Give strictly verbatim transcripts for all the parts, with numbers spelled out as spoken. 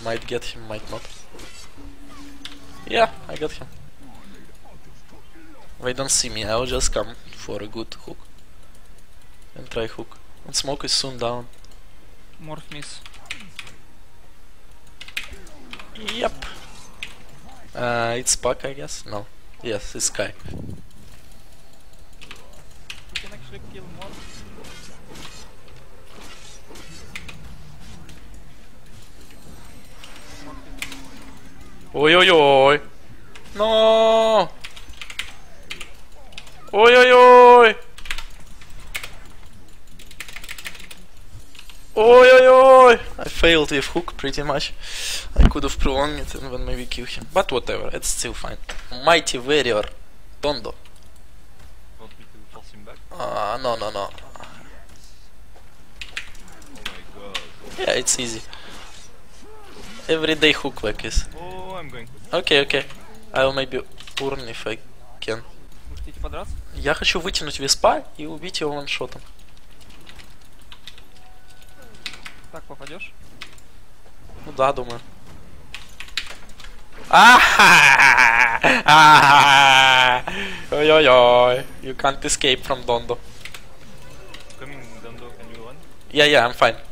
might get him, might not. Yeah, I got him. They don't see me, I'll just come for a good hook. And try hook. And smoke is soon down. Morph miss. Yep. Uh, it's Puck, I guess? No. Yes, it's Sky. You can actually kill Morph. Oi oi oi! No! Oi oi oi! Oi oi oi! I failed with hook pretty much. I could have prolonged it and then maybe kill him. But whatever, it's still fine. Mighty warrior, Dondo. Want me to toss him back? Ah, uh, no no no. Oh my god. Yeah, it's easy. Everyday hook like this. Oh, I'm going. Okay, okay. I will maybe urn if I can. Вы хотите подраться? Я хочу вытянуть виспа и убить его ваншотом. Так попадешь? Ну да, думаю. Ахаа! Ой-ой-ой. You can't escape from Dondo. Coming, Dondo, can you run? Yeah, yeah, I'm fine.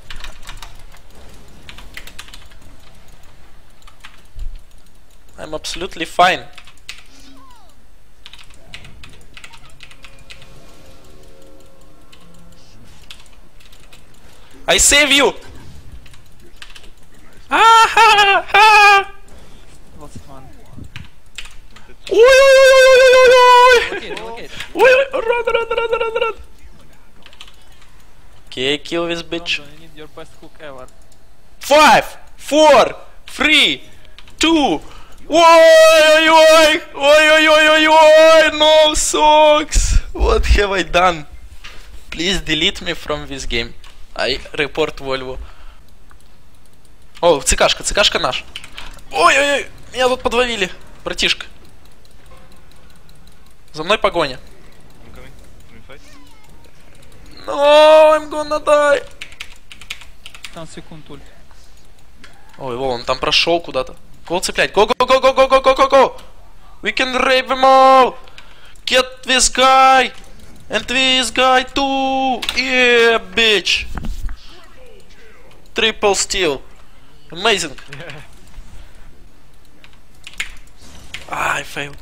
I'm absolutely fine. I save you! Ah! двадцать ман. Ой-ой-ой-ой-ой-ой-ой! Блокейт, блокейт. Ой, run, run, run, run, run! Okay, kill this bitch. Dondo, you need your best hook ever. Five, four, three, two. Oi, oi, oi, oi, oi, oi, oi, no socks. What have I done? Please delete me from this game. I report Volvo. О, цикашка, цикашка наш. Ой, ой, ой, меня тут подловили, братишка. За мной погоня. I'm coming. Can we fight? No, I'm gonna die. пятнадцать секунд ульт. Ой, во, он там прошел куда-то. Кого цеплять? Go, go, go, go, go, go, go, go, go! We can rape them all! Get this guy! And this guy too! Yeah, bitch! Triple steal! Amazing! Ah, I failed.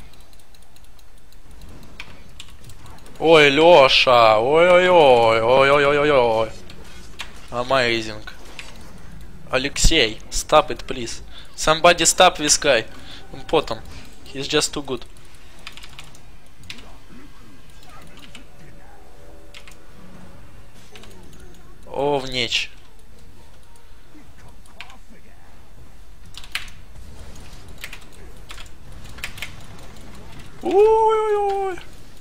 Ой, Лёша! Ой-ой-ой! Ой-ой-ой-ой-ой! Amazing! Alexei, stop it, please. Somebody stop this guy. Потом. He's just too good. О, в нечь. Ой-ой-ой.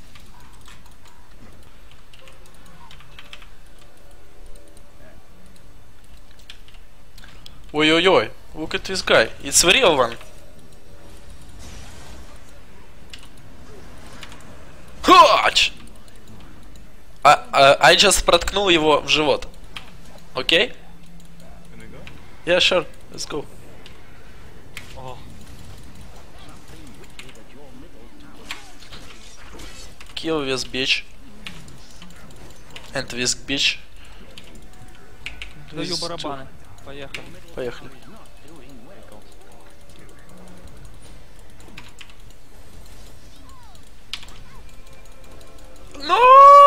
Ой-ой-ой. Look at this guy. It's the real one. Хач! А, а, I just проткнул его в живот. Окей? Okay? Can we go? Yeah, sure. Let's go. Oh. Kill this bitch. And this bitch. Даю This барабаны. Поехали. too. Поехали. No!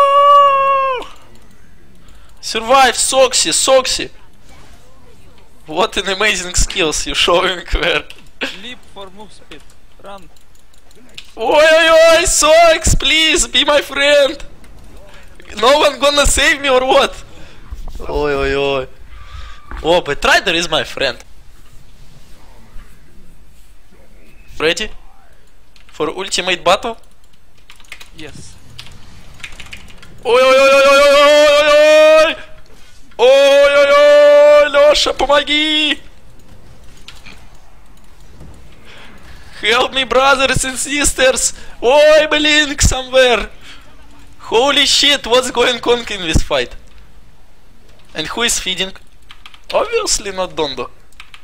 Survive, Soxy, Soxy! What an amazing skills you showing there. Leap for move speed. Run. Oi, oi, oi, Sox, please be my friend. No one gonna save me or what? Oi, oi, oi. Oh, but Rider is my friend. Ready? For ultimate battle? Yes. Ой, ой, ой, ой, ой, ой, ой, ой, ой, ой, ой, Лёша, помоги! Help me, brothers and sisters! Ой, блин, somewhere! Holy shit, what's going on in this fight? And who is feeding? Obviously not Dondo.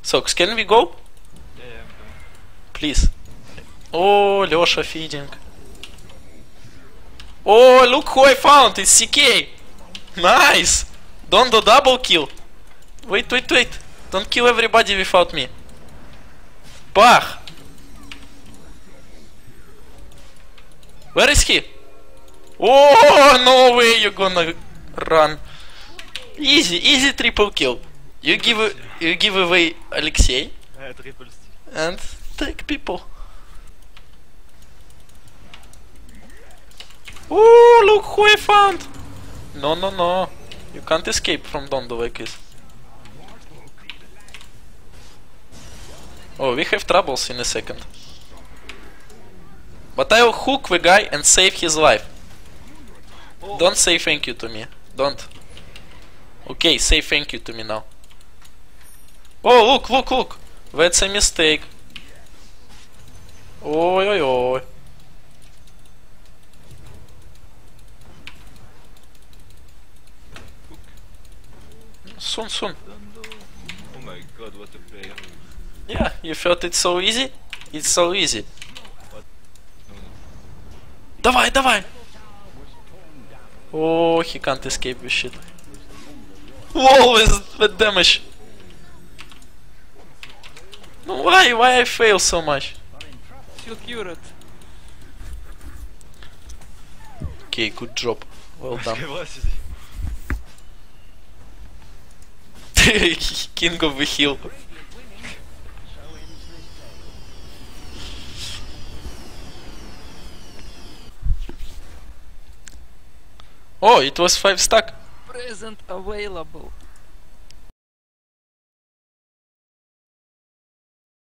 So, can we go? Yeah, yeah, I'm coming. Please. Oh, Lёша feeding. Oh, look who I found! It's C K! Nice! Don't do double kill. Wait, wait, wait. Don't kill everybody without me. Bach! Where is he? Oh, no way you're gonna run. Easy, easy triple kill. You give a, you give away Alexei Uh, triple steal. and take people. Oh, look who I found! No, no, no. You can't escape from Dondo like this. Oh, we have troubles in a second. But I'll hook the guy and save his life. Oh. Don't say thank you to me. Don't. Okay, say thank you to me now. Oh, look, look, look. That's a mistake. Oi, oi, oi. Soon, soon. Oh my god, what a player. Yeah, you thought it's so easy? It's so easy. No, no. Давай, давай! Oh, he can't escape this shit. Whoa, with the damage. No, why? Why I fail so much? Still cured. Okay, good job. Well done. Capacity. King of the hill. Oh, it was five stack. Present available.